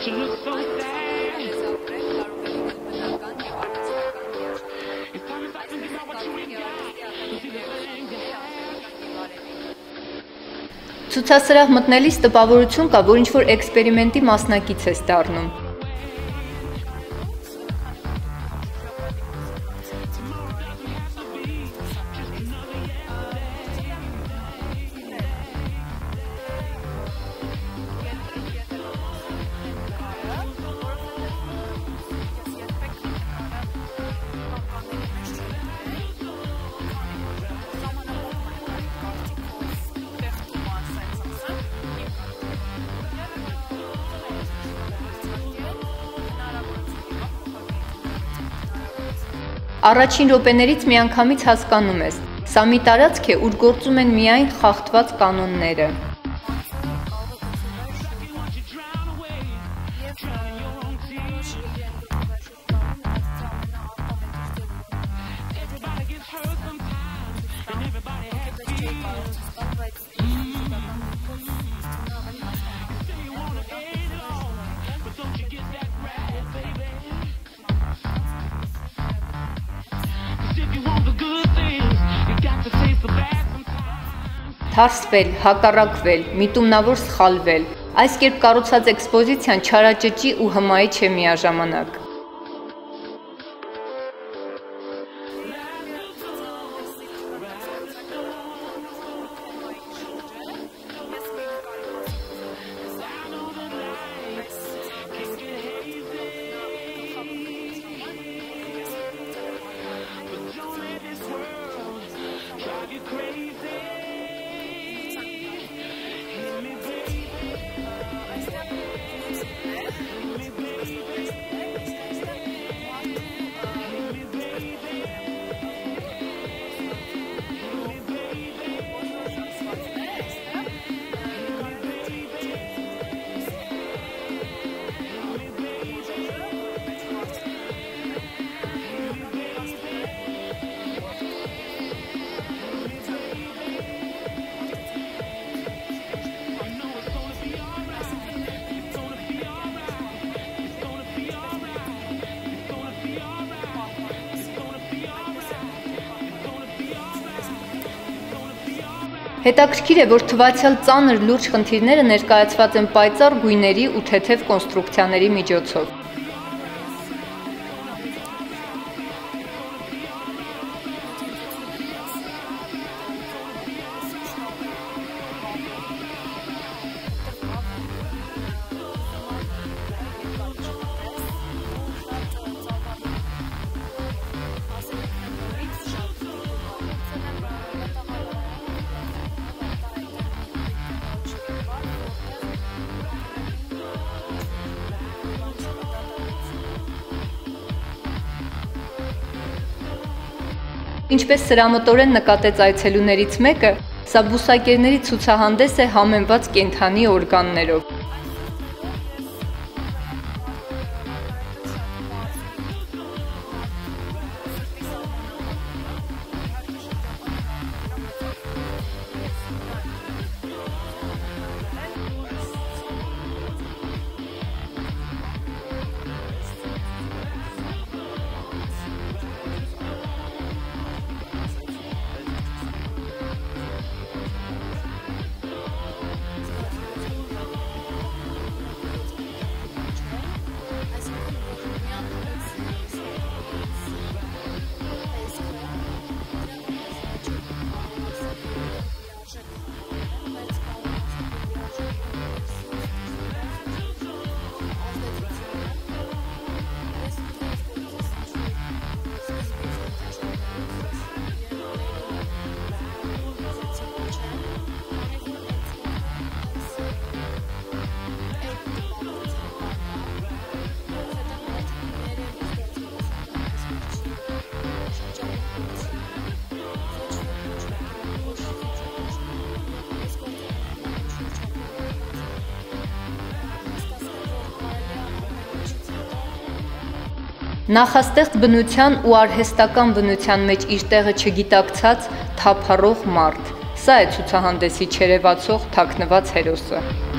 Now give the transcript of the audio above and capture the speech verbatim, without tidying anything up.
Ցուցասրահ մտնելիս տպավորություն կա, որ ինչ-որ էքսպերիմենտի մասնակից ես դառնում։ Առաջին րոպեներից միանգամից հասկանում ես, սա մի տարածք է, ուր գործում են միայն խախտված կանոնները։ Թարսվել, հակառակվել, միտումնավոր սխալվել, այս կերպ կառուցած էքսպոզիցիան չարաճճի ու հմայի չէ միաժամանակ։ Հետաքրքիր է, որ թվացյալ ծանր լուրջ խնդիրները ներկայացված են պայծառ գույների ու թեթև կոնստրուկցիաների միջոցով։ Ինչպես սրամտորեն նկատեց այցելուներից մեկը, սա բուսակերների ցուցահանդես է համեմված կենդանի օրգաններով։ Նախաստեղծ բնության ու արհեստական բնության մեջ իր տեղը չգիտակցած թափառող մարդ։ Սա է ցուցահանդեսի չերևացող թաքնված հերոսը։